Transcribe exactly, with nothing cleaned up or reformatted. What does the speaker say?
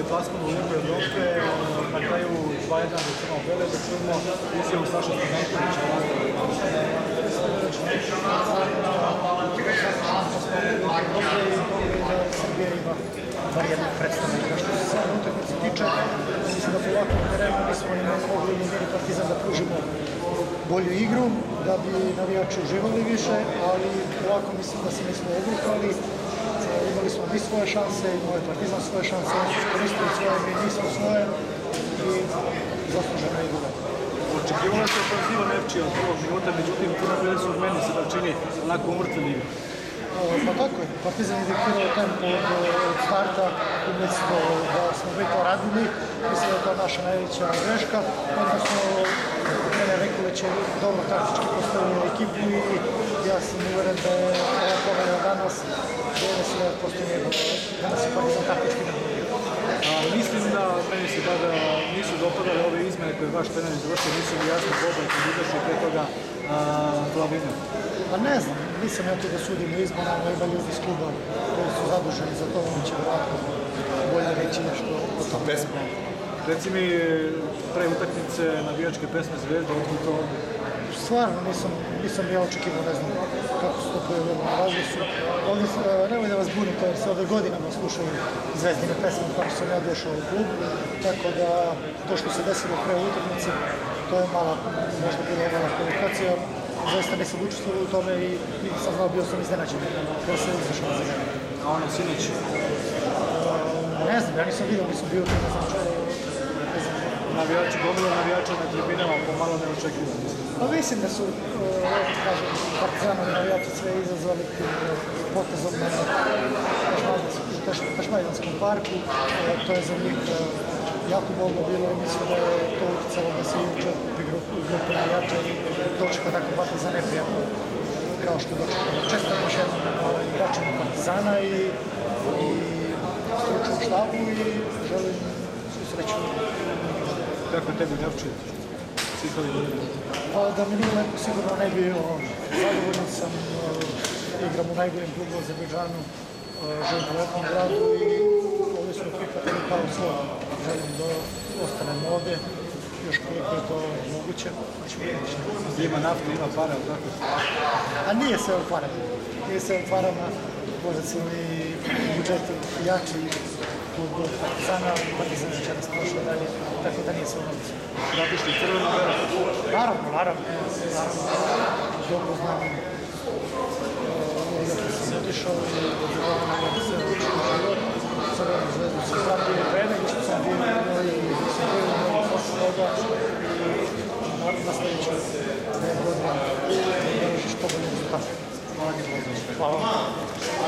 postigli plasman u Ligu Evrope, na kraju dva jedna do Crno Bele, da čujemo izjavu Saša Stankovića. Srbija ima bar jednu predstavu. Što se sada utakmice tiče, mislim da po ovakvom terenu nismo ni mogli ni mini Partizan da pružimo bolju igru, da bi navijači uživali više, ali ovako mislim da se nismo obrukali. Imali smo mi svoje šanse, imao je Partizan svoje šanse, oni su iskoristili svoje, mi nismo svoje i zasluženo je igru. Očekivalo se ofanziva Nevčija od prvog minuta, međutim Crno Bele su od meni se da čini onako umrtvili. Pa tako je, Partizan je diktirao tempo od starta, umjesto da smo mi to radili, mislim da je to naša najveća greška, odnosno Mene Rekulić je dobro taktički postavio ekipu i ja sam uveren da je ova pobjeda danas dole sve postoji njegov, danas je Partizan taktički ne bolje. Mislim da meni se tada nisu dopadale ove izmene koje vaš trener izvršio, nisu mi jasno Boban koji izašli pre toga Glavina. Pa ne znam, nisam ja tu da sudim u izmenama, ima ljudi iz kluba koji su zaduženi za to, oni će vratno bolje reći nešto o tom. Pesme. Reci mi pre utakmice navijačke pesme Zvezda, odkud to ovdje? Stvarno nisam, nisam ja očekivao, ne znam kako se to pojavilo na razli su. Ovdje, nemoj da vas bunim, to jer se ovdje godinama slušaju Zvezdine pesme kako sam ja došao u klub, tako da to što se desilo pre utakmice, to je mala, možda bila mala komunikacija. Zaista nisam učestvovao u tome i sam znao, bio sam iznenađen kada se izašao za mene. A ono, Sinić? Ne znam, ja nisam vidio, nisam bio tu, ne znam čega. Navijači, gomilo navijača na tribinama, pomalo neočekivano. Pa mislim da su, kažem, Partizanovi navijači sve izazvali potezom na Tašmajdanskom parku. To je za njih jako bolno bilo i mislim da je to utjecalo da se juče u grupu navijača i dočeka tako Partizan neprijatno kao što dočeka. Čestam još jednom igračima Partizana i stručnom štabu i želim svu sreću. Kako je tebi Nevčija? Cihali godina? Pa da mi nije lepo sigurno ne bi zadovoljno sam, igram u najboljem klubu u Azerbejdžanu, želim u lepom gradu i ovdje smo prihvatili kao svoj. Želim da ostanem ovdje, još koliko je to moguće. Ima naftu, ima para, ali tako? A nije sve u parama. Nije sve u parama, možda su i budžeti jači klub Partizana, Partizan je večeras prošlo dalje, tako da nije sve u novcu. Zato što je crveno vera? Naravno, naravno. Naravno, dobro znam. Iako sam otišao i da se učinu život, Crvenu zvezdu sam pratio pre nego što sam bio i sam bio u mojom posle toga i na sljedećoj godinu da drži što bolje rezultate. Hvala. Hvala.